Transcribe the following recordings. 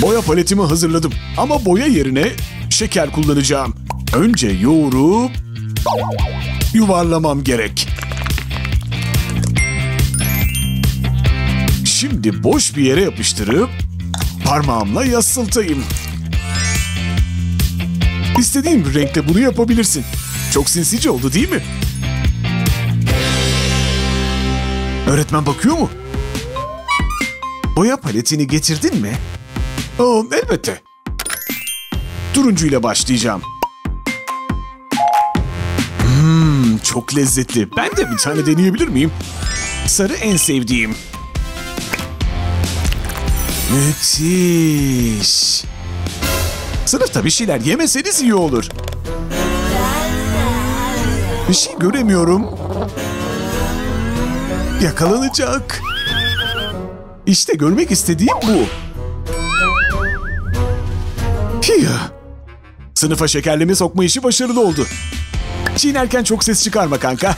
Boya paletimi hazırladım ama boya yerine şeker kullanacağım. Önce yoğurup yuvarlamam gerek. Şimdi boş bir yere yapıştırıp parmağımla yassıltayım. İstediğin bir renkte bunu yapabilirsin. Çok sinsice oldu değil mi? Öğretmen bakıyor mu? Boya paletini getirdin mi? Elbette. Turuncuyla başlayacağım. Çok lezzetli. Ben de bir tane deneyebilir miyim? Sarı en sevdiğim. Müthiş. Sınıfta bir şeyler yemeseniz iyi olur. Bir şey göremiyorum. Yakalanacak. İşte görmek istediğim bu. Sınıfa şekerleme sokma işi başarılı oldu. Çiğnerken çok ses çıkarma kanka.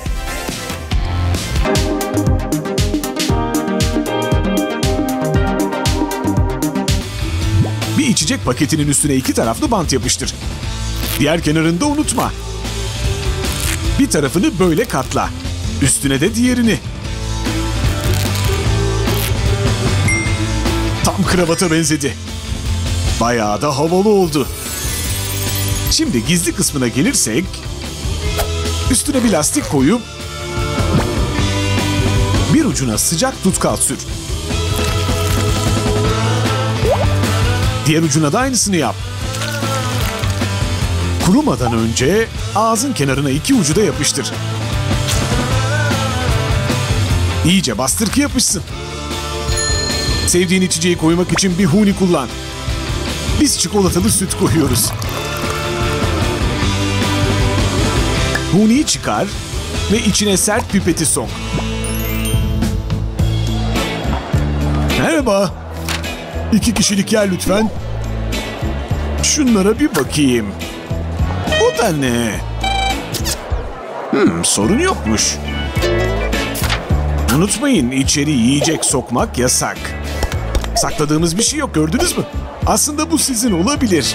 Bir içecek paketinin üstüne 2 taraflı bant yapıştır. Diğer kenarını da unutma. Bir tarafını böyle katla. Üstüne de diğerini. Tam kravata benzedi. Bayağı da havalı oldu. Şimdi gizli kısmına gelirsek, üstüne bir lastik koyup bir ucuna sıcak tutkal sür. Diğer ucuna da aynısını yap. Kurumadan önce ağzın kenarına 2 ucu da yapıştır. İyice bastır ki yapışsın. Sevdiğin içeceği koymak için bir huni kullan. Biz çikolatalı süt koyuyoruz. Huniyi çıkar ve içine sert pipeti sok. Merhaba. 2 kişilik yer lütfen. Şunlara bir bakayım. Bu da ne? Sorun yokmuş. Unutmayın, içeri yiyecek sokmak yasak. Sakladığımız bir şey yok, gördünüz mü? Aslında bu sizin olabilir.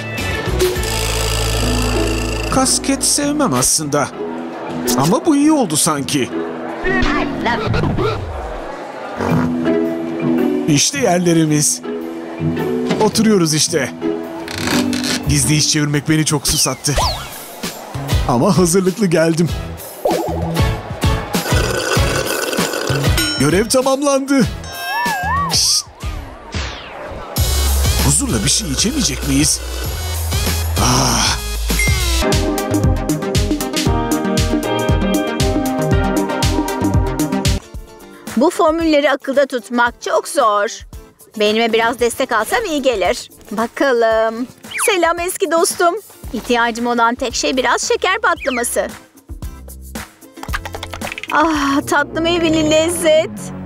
Kasket sevmem aslında. Ama bu iyi oldu sanki. İşte yerlerimiz. Oturuyoruz işte. Gizli iş çevirmek beni çok susattı. Ama hazırlıklı geldim. Görev tamamlandı. Şşt. Huzurla bir şey içemeyecek miyiz? Bu formülleri akılda tutmak çok zor. Beynime biraz destek alsam iyi gelir. Bakalım. Selam eski dostum. İhtiyacım olan tek şey biraz şeker patlaması. Tatlı meyveli lezzet.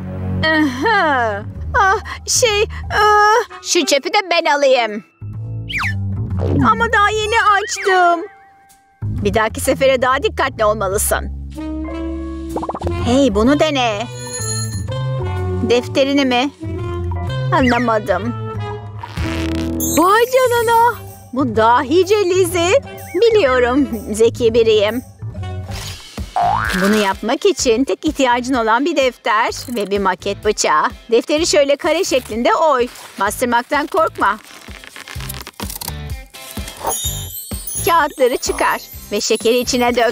Şu çöpü de ben alayım. Ama daha yeni açtım. Bir dahaki sefere daha dikkatli olmalısın. Hey, bunu dene. Defterini mi? Anlamadım. Vay canına. Bu dahice Lizzy. Biliyorum, zeki biriyim. Bunu yapmak için tek ihtiyacın olan bir defter ve bir maket bıçağı. Defteri şöyle kare şeklinde oy. Bastırmaktan korkma. Kağıtları çıkar ve şekeri içine dök.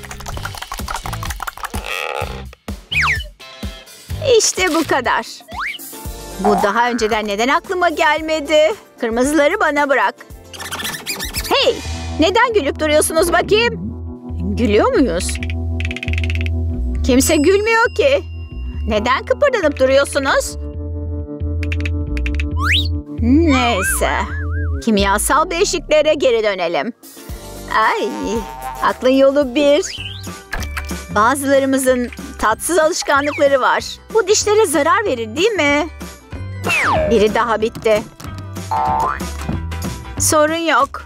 İşte bu kadar. Bu daha önceden neden aklıma gelmedi? Kırmızıları bana bırak. Hey! Neden gülüp duruyorsunuz bakayım? Gülüyor muyuz? Kimse gülmüyor ki. Neden kıpırdanıp duruyorsunuz? Neyse. Kimyasal bileşiklere geri dönelim. Ay, aklın yolu bir. Bazılarımızın tatsız alışkanlıkları var. Bu dişlere zarar verir değil mi? Biri daha bitti. Sorun yok.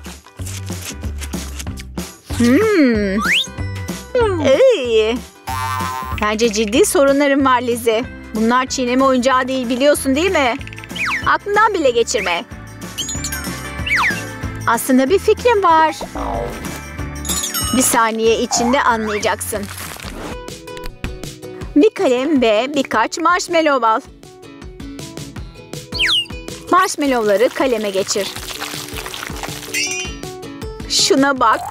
İyi. Bence ciddi sorunlarım var Lizzy. Bunlar çiğneme oyuncağı değil, biliyorsun değil mi? Aklından bile geçirme. Aslında bir fikrim var. Bir saniye içinde anlayacaksın. Bir kalem ve birkaç marshmallow al. Marshmallowları kaleme geçir. Şuna bak.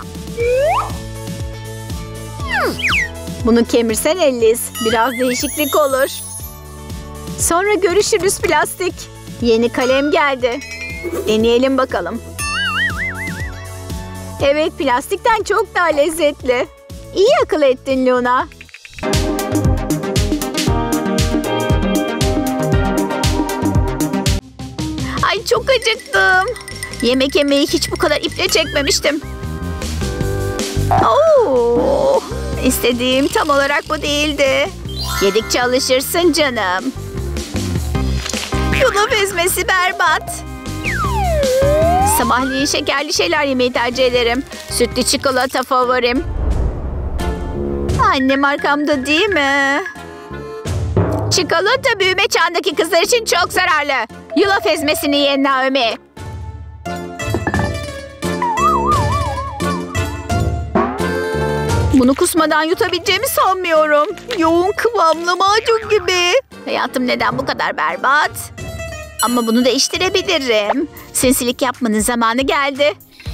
Bunu kemirsen Ellis. Biraz değişiklik olur. Sonra görüşürüz plastik. Yeni kalem geldi. Deneyelim bakalım. Evet, plastikten çok daha lezzetli. İyi akıl ettin Luna. Ay çok acıktım. Yemek yemeyi hiç bu kadar iple çekmemiştim. Oo, istediğim tam olarak bu değildi. Yedikçe alışırsın canım. Yulaf ezmesi berbat. Sabahleyin şekerli şeyler yemeyi tercih ederim. Sütlü çikolata favorim. Annem arkamda değil mi? Çikolata büyüme çağındaki kızlar için çok zararlı. Yulaf ezmesini ye Naomi. Bunu kusmadan yutabileceğimi sanmıyorum. Yoğun kıvamlı macun gibi. Hayatım neden bu kadar berbat? Ama bunu değiştirebilirim. Sinsilik yapmanın zamanı geldi.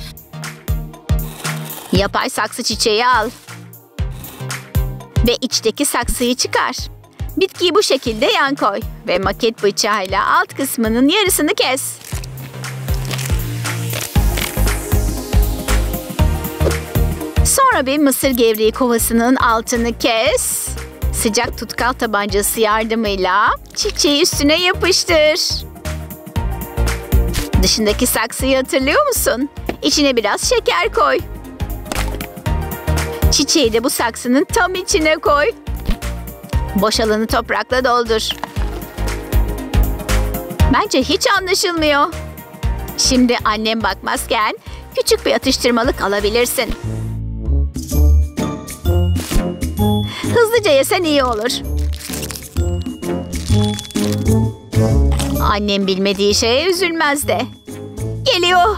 Yapay saksı çiçeği al. Ve içteki saksıyı çıkar. Bitkiyi bu şekilde yan koy. Ve maket bıçağıyla alt kısmının yarısını kes. Sonra bir mısır gevreği kovasının altını kes. Sıcak tutkal tabancası yardımıyla çiçeği üstüne yapıştır. Dışındaki saksıyı hatırlıyor musun? İçine biraz şeker koy. Çiçeği de bu saksının tam içine koy. Boş alanı toprakla doldur. Bence hiç anlaşılmıyor. Şimdi annem bakmazken küçük bir atıştırmalık alabilirsin. Hızlıca yesen iyi olur. Annem bilmediği şeye üzülmez de. Geliyor.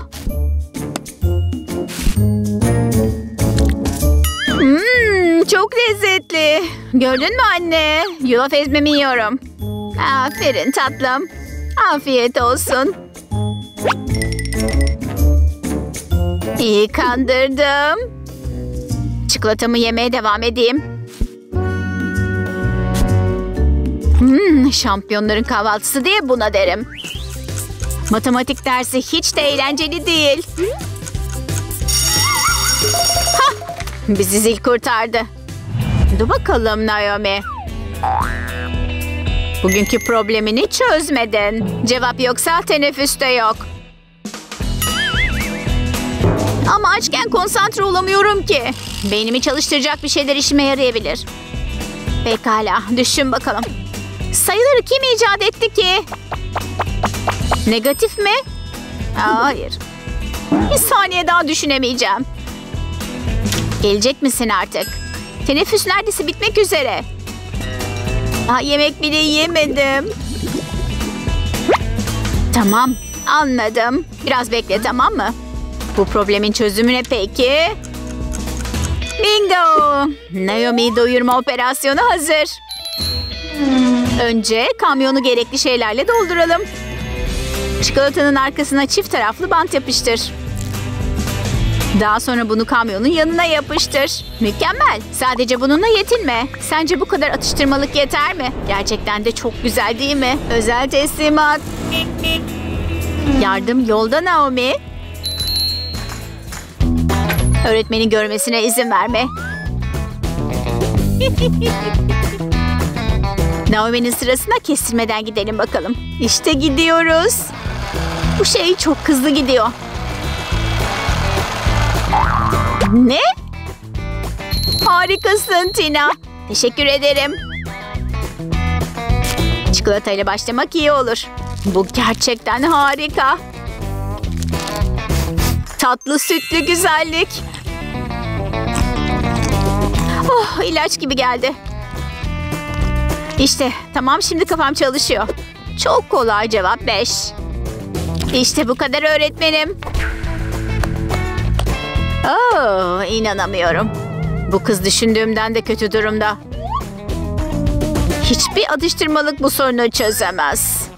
Çok lezzetli. Gördün mü anne? Yulaf ezmemi yiyorum. Aferin tatlım. Afiyet olsun. İyi kandırdım. Çikolatamı yemeye devam edeyim. Şampiyonların kahvaltısı diye buna derim. Matematik dersi hiç de eğlenceli değil. Hah! Bizi zil kurtardı. Dur bakalım Naomi. Bugünkü problemini çözmedin. Cevap yoksa teneffüste yok. Ama açken konsantre olamıyorum ki. Beynimi çalıştıracak bir şeyler işime yarayabilir. Pekala, düşün bakalım. Sayıları kim icat etti ki? Negatif mi? Hayır. Bir saniye daha düşünemeyeceğim. Gelecek misin artık? Teneffüs neredeyse bitmek üzere. Daha yemek bile yiyemedim. Tamam, anladım. Biraz bekle, tamam mı? Bu problemin çözümü ne peki? Bingo! Naomi'yi doyurma operasyonu hazır. Önce kamyonu gerekli şeylerle dolduralım. Çikolatanın arkasına çift taraflı bant yapıştır. Daha sonra bunu kamyonun yanına yapıştır. Mükemmel. Sadece bununla yetinme. Sence bu kadar atıştırmalık yeter mi? Gerçekten de çok güzel değil mi? Özel teslimat. Yardım yolda Naomi. Öğretmenin görmesine izin verme. Naomi'nin sırasına kestirmeden gidelim bakalım. İşte gidiyoruz. Bu şey çok hızlı gidiyor. Ne? Harikasın Tina. Teşekkür ederim. Çikolatayla başlamak iyi olur. Bu gerçekten harika. Tatlı sütlü güzellik. Oh, ilaç gibi geldi. İşte tamam, şimdi kafam çalışıyor. Çok kolay, cevap 5. İşte bu kadar öğretmenim. Oh, inanamıyorum. Bu kız düşündüğümden de kötü durumda. Hiçbir atıştırmalık bu sorunu çözemez.